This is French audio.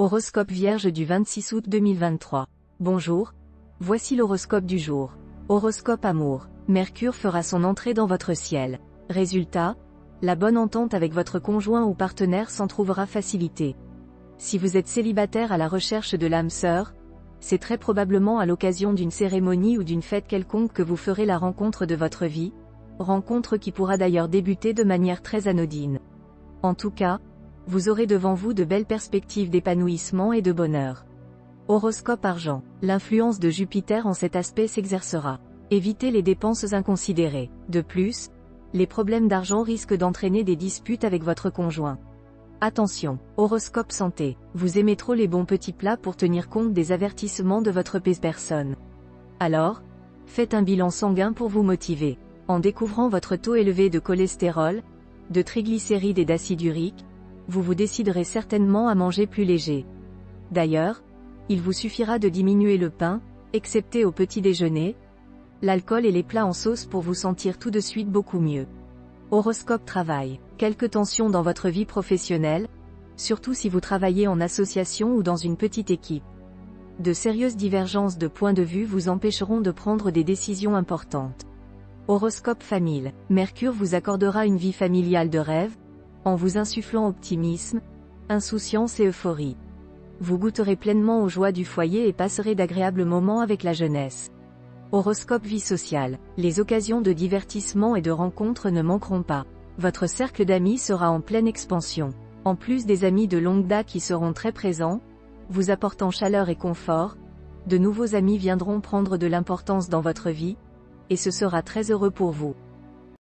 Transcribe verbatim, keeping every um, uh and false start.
Horoscope Vierge du vingt-six août deux mille vingt-trois. Bonjour. Voici l'horoscope du jour. Horoscope amour. Mercure fera son entrée dans votre ciel. Résultat, la bonne entente avec votre conjoint ou partenaire s'en trouvera facilitée. Si vous êtes célibataire à la recherche de l'âme sœur, c'est très probablement à l'occasion d'une cérémonie ou d'une fête quelconque que vous ferez la rencontre de votre vie, rencontre qui pourra d'ailleurs débuter de manière très anodine. En tout cas, vous aurez devant vous de belles perspectives d'épanouissement et de bonheur. Horoscope argent. L'influence de Jupiter en cet aspect s'exercera. Évitez les dépenses inconsidérées. De plus, les problèmes d'argent risquent d'entraîner des disputes avec votre conjoint. Attention. Horoscope santé. Vous aimez trop les bons petits plats pour tenir compte des avertissements de votre personne. Alors, faites un bilan sanguin pour vous motiver. En découvrant votre taux élevé de cholestérol, de triglycérides et d'acide urique, vous vous déciderez certainement à manger plus léger. D'ailleurs, il vous suffira de diminuer le pain, excepté au petit déjeuner, l'alcool et les plats en sauce pour vous sentir tout de suite beaucoup mieux. Horoscope travail. Quelques tensions dans votre vie professionnelle, surtout si vous travaillez en association ou dans une petite équipe. De sérieuses divergences de points de vue vous empêcheront de prendre des décisions importantes. Horoscope famille. Mercure vous accordera une vie familiale de rêve, en vous insufflant optimisme, insouciance et euphorie. Vous goûterez pleinement aux joies du foyer et passerez d'agréables moments avec la jeunesse. Horoscope vie sociale. Les occasions de divertissement et de rencontres ne manqueront pas. Votre cercle d'amis sera en pleine expansion. En plus des amis de longue date qui seront très présents, vous apportant chaleur et confort, de nouveaux amis viendront prendre de l'importance dans votre vie, et ce sera très heureux pour vous.